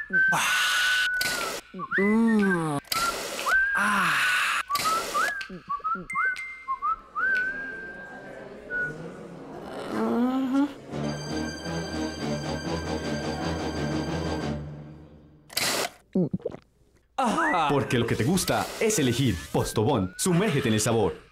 Porque lo que te gusta es elegir Postobón. Sumérgete en el sabor.